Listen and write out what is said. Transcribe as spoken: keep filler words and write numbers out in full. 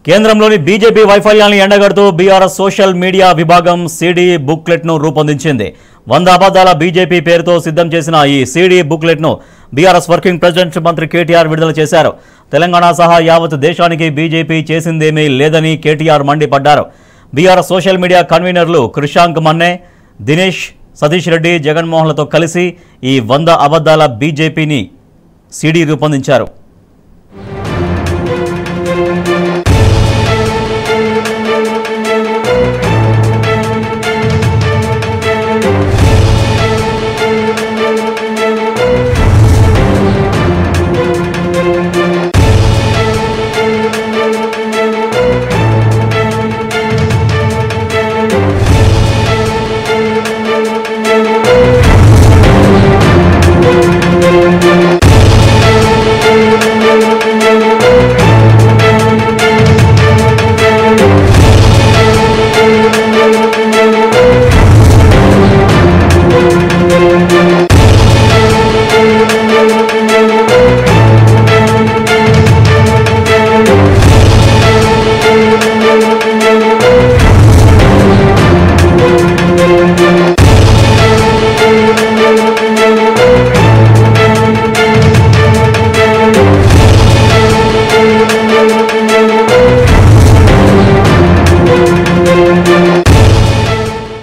కేంద్రంలోని బీజేపీ వైఫల్యాన్ని ఎండగడుతూ బీఆర్ఎస్ సోషల్ మీడియా విభాగం సీడీ బుక్లెట్ను రూపొందించింది. వంద అబద్ధాల బీజేపీ పేరుతో సిద్ధం చేసిన ఈ సీడీ బుక్లెట్ను బీఆర్ఎస్ వర్కింగ్ ప్రెసిడెంట్ మంత్రి కేటీఆర్ విడుదల చేశారు. తెలంగాణ సహా యావత్ దేశానికి బీజేపీ చేసిందేమీ లేదని కేటీఆర్ మండిపడ్డారు. బీఆర్ఎస్ సోషల్ మీడియా కన్వీనర్లు కృషాంక్ మన్నే, దినేష్, సతీష్ రెడ్డి, జగన్మోహన్లతో కలిసి ఈ వంద అబద్ధాల బీజేపీని సీడీ రూపొందించారు.